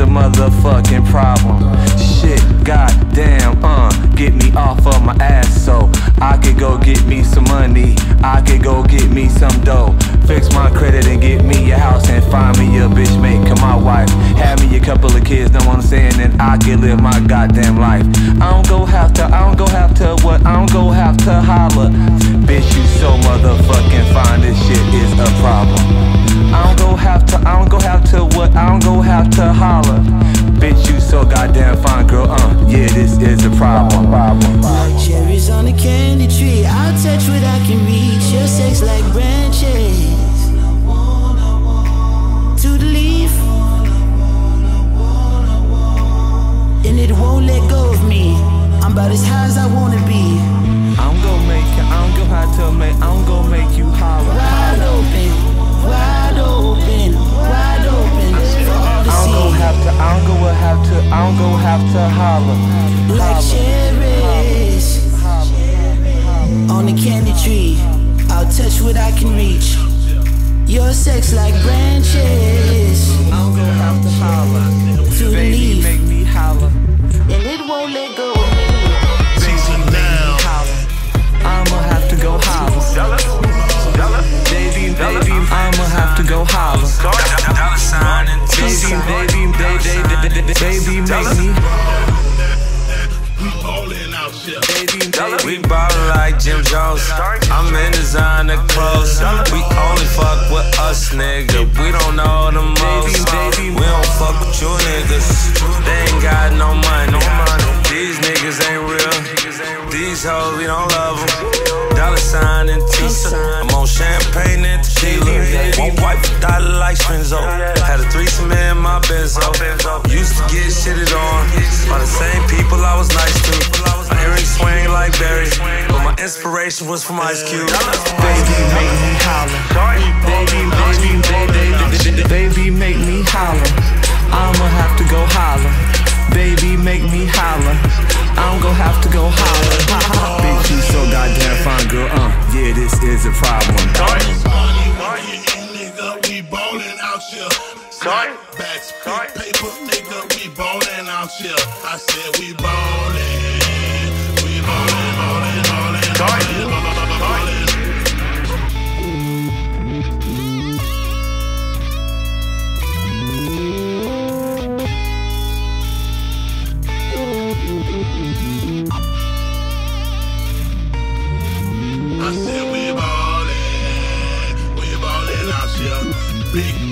motherfucking problem. Shit, goddamn, get me off of my ass so I could go get me some money, I could go get me some dough, fix my credit and get me a house and find me a bitch mate. Cause my wife had me a couple of kids, know what I'm saying, and I can live my goddamn life. I don't go have to holler. Bitch, you so motherfucking fine, this shit is a problem. I don't go have to holler. Bitch, you so goddamn fine, girl, yeah, this is a problem. Like cherries on a candy tree, I'll touch what I can reach. Your sex like branches to the leaf, and it won't let go of me. I'm about as high as I wanna be. I'm gonna make you holler. Wide open, wide open, wide open for all to see. I don't go have to holler. Like cherries on a candy tree, I'll touch what I can reach. Your sex like branches I don't go have to holler. to the Baby, leaf, make me holler. and it won't let go of me. I'ma have to go holler. Baby, I'ma have to go holler. Baby, make me. We ballin' like Jim Jones. I'm in designer clothes. We only fuck with us, nigga. We don't know the most. We don't fuck with you niggas. They ain't got no money. These niggas ain't real. These hoes, we don't love them. $sign and Tisa. I'm on champagne and tequila. One wife dollar like Spinzo. Had a threesome in my Benzo. Used to get shitted on by the same people I was nice to. My earrings swing like berries, but my inspiration was from Ice Cube. Baby, make me holler. Baby, make me holler. I'ma have to go holler. Baby, make me holler. I'm gon' have to go holler. Bitch, you so goddamn fine, girl, yeah, this is a problem. Nigga, we ballin' out here. Backs, paper, nigga, we ballin' out here. I said we ballin'. We ballin'. I said we ballin' out here. Big